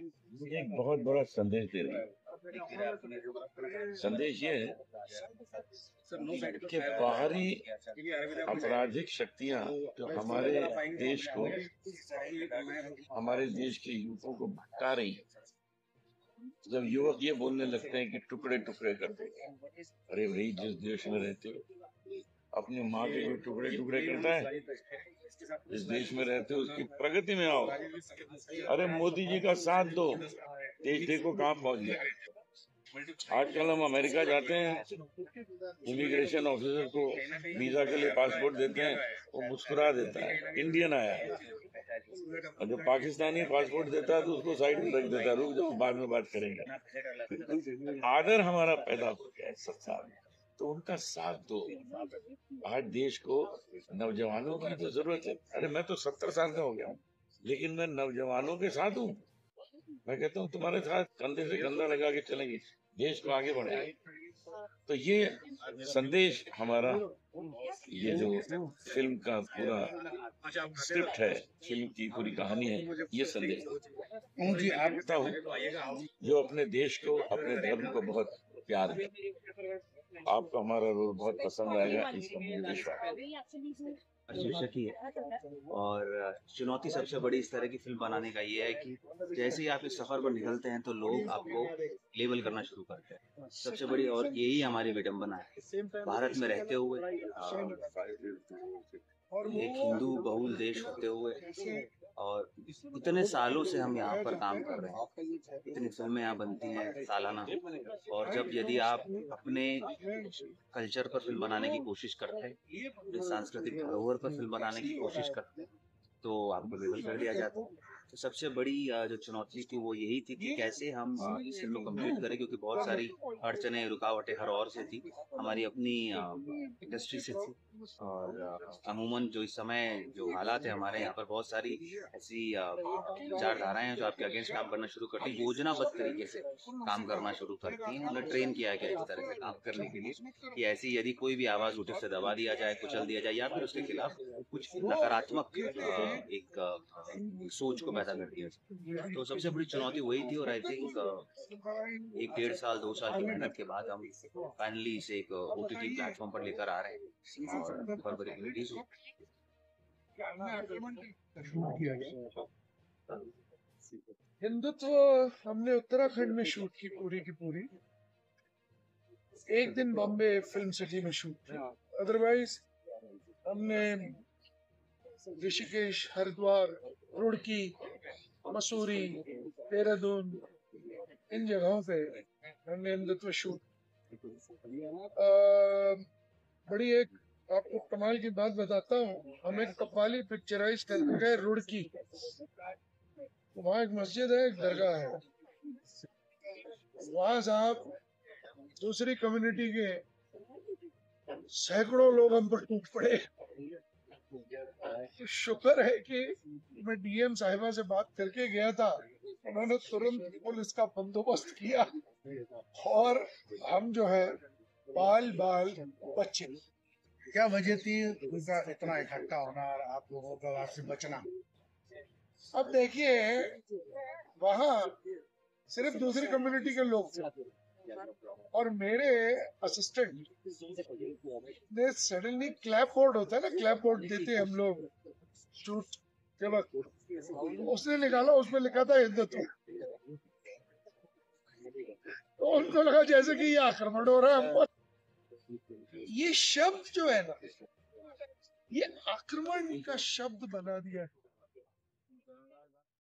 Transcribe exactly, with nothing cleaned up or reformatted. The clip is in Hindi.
मुझे एक बहुत बड़ा संदेश दे रही है। संदेश ये है कि बाहरी आपराधिक शक्तियां जो हमारे देश को, हमारे देश के युवकों को भटका रही है। जब युवक ये बोलने लगते हैं कि टुकड़े टुकड़े कर देंगे, अरे भाई, जिस देश में रहते हो अपनी माँ के कोई टुकड़े टुकड़े करता है? जिस देश में रहते हो उसकी प्रगति में आओ। अरे मोदी जी का साथ दो, देश देखो कहाँ पहुंच गया। आजकल हम अमेरिका जाते हैं, इमिग्रेशन ऑफिसर को वीजा के लिए पासपोर्ट देते हैं, वो मुस्कुरा देता है, इंडियन आया है। और जो पाकिस्तानी पासपोर्ट देता है तो उसको साइड में रख देता है, रुक जाओ बाद में बात करेंगे। आदर हमारा पैदा हो गया है संसार में, तो उनका साथ दो। आज देश को नौजवानों की तो जरूरत है। अरे मैं तो सत्तर साल का हो गया हूँ, लेकिन मैं नौजवानों के साथ हूँ। मैं कहता हूँ तुम्हारे साथ कंधे से कंधा लगा के चलेंगे, देश को आगे बढ़ाएंगे। तो ये संदेश हमारा, ये जो फिल्म का पूरा स्क्रिप्ट है, फिल्म की पूरी कहानी है, ये संदेश मुझे आपता हूँ जो अपने देश को, अपने धर्म को बहुत प्यार है। आपको हमारा रोल बहुत पसंद आएगा, इसका मुझे विश्वास। शीर्षक ही है। और चुनौती सबसे बड़ी इस तरह की फिल्म बनाने का ये है कि जैसे ही आप इस सफर पर निकलते हैं तो लोग आपको लेबल करना शुरू करते हैं। सबसे बड़ी और यही हमारी विडंबना है। भारत में रहते हुए एक हिंदू बहुल देश होते हुए और इतने सालों से हम यहाँ पर काम कर रहे हैं, इतनी फिल्में यहाँ बनती हैं सालाना। और जब यदि आप अपने कल्चर पर फिल्म बनाने की कोशिश करते हैं, अपने सांस्कृतिक धरोहर पर फिल्म बनाने की कोशिश करते हैं, तो आपको लेबल कर दिया जाता है। तो सबसे बड़ी जो चुनौती थी वो यही थी कि कैसे हम इस फिल्म को कंप्लीट करें, क्योंकि बहुत सारी अड़चने, रुकावटें हर ओर से थी, हमारी अपनी इंडस्ट्री से थी। और अमूमन जो इस समय जो हालात है हमारे यहाँ पर, बहुत सारी ऐसी विचारधाराएं हैं जो आपके अगेंस्ट काम करना शुरू करती है, योजनाबद्ध तरीके से काम करना शुरू करती हैं। उन्हें ट्रेन किया गया इस तरह से काम करने के लिए कि ऐसी यदि कोई भी आवाज उठे उसे दबा दिया जाए, कुचल दिया जाए, या फिर उसके खिलाफ कुछ नकारात्मक एक सोच को पैदा कर दिया। तो सबसे बड़ी चुनौती वही थी। और आई थिंक एक डेढ़ साल दो साल की मेहनत के बाद हम फाइनली इसे एक ओटीटी प्लेटफॉर्म पर लेकर आ रहे हैं और फरवरी में रिलीज हो। हिंदुत्व हमने उत्तराखंड में शूट की, पूरी की पूरी। एक दिन बॉम्बे फिल्म सिटी में शूट की, अदरवाइज हमने ऋषिकेश, हरिद्वार, रुड़की, मसूरी, देहरादून, इन जगहों पे हमने हिंदुत्व शूट। बड़ी एक आपको कमाल की बात बताता हूँ, हम एक कव्वाली पिक्चराइज करके गए रुड़की। वहाँ एक मस्जिद है, एक दरगाह है। वहाँ साहब दूसरी कम्युनिटी के सैकड़ों लोग हम पर टूट पड़े। तो शुक्र है कि मैं डीएम साहिबा से बात करके गया था, उन्होंने तुरंत पुलिस का बंदोबस्त किया और हम जो है बाल बाल बचे। क्या वजह थी उनका इतना इकट्ठा होना और आप लोगों का वहां से बचना? अब देखिए, वहाँ सिर्फ दूसरी कम्युनिटी के लोग थे और मेरे असिस्टेंट ने सडनली क्लैप बोर्ड होता है ना, क्लैप बोर्ड देते हम लोग शूट के वक्त, उसने निकाला, उसमें लिखा था हिंदुत्व। तो उनको लगा जैसे कि ये आक्रमण हो रहा है हम पर। ये शब्द जो है ना, ये आक्रमण का शब्द बना दिया है।